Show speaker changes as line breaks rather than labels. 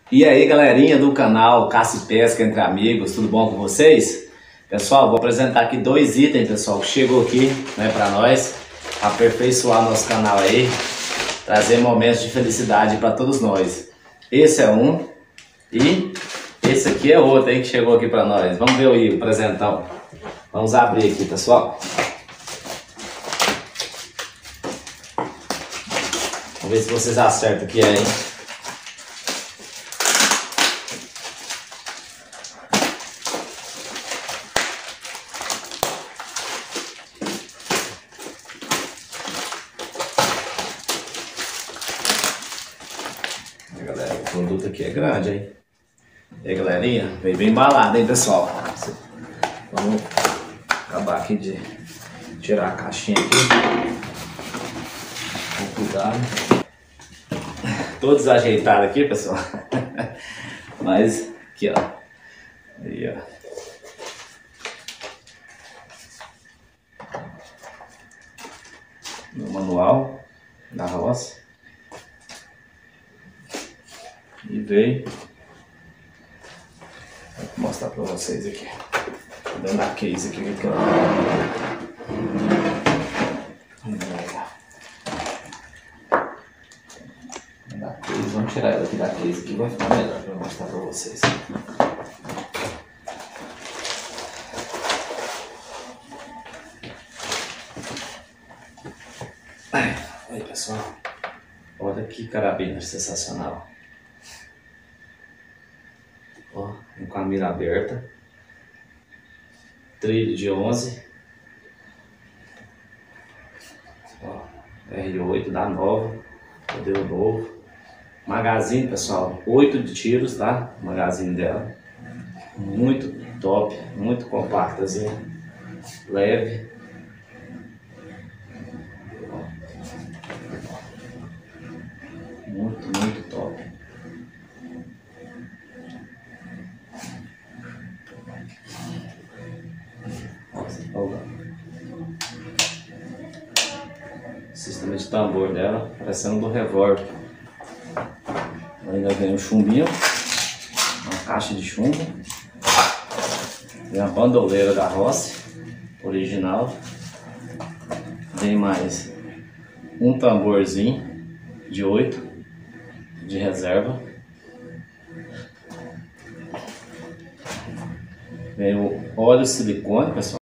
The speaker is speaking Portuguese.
E aí, galerinha do canal Caça e Pesca Entre Amigos, tudo bom com vocês? Pessoal, vou apresentar aqui dois itens, pessoal, que chegou aqui, né, para nós aperfeiçoar nosso canal aí, trazer momentos de felicidade para todos nós. Esse é um e esse aqui é outro aí que chegou aqui para nós. Vamos ver aí o presentão. Vamos abrir aqui, pessoal. Vamos ver se vocês acertam o que é, hein? Galera, o produto aqui é grande, hein? E aí, galerinha, veio bem embalado, hein, pessoal? Vamos acabar aqui de tirar a caixinha aqui. Com cuidado. Tô desajeitado aqui, pessoal. Mas, aqui, ó. Aí, ó. No manual da roça. E veio. Vou mostrar pra vocês aqui. Tô dando a case aqui que eu... Vamos tirar ela aqui da case aqui, vai ficar melhor pra eu mostrar pra vocês. Aí, pessoal. Olha que carabina sensacional. Ó, com a mira aberta, trilho de 11, ó, R8 da nova, modelo novo, magazine, pessoal, 8 de tiros, tá? O magazine dela, muito top, muito compactazinha, leve. Muito top. O sistema de tambor dela, parecendo do revólver. Ainda vem um chumbinho, uma caixa de chumbo, vem a bandoleira da roça original, vem mais um tamborzinho de 8 de reserva, vem o óleo silicone, pessoal.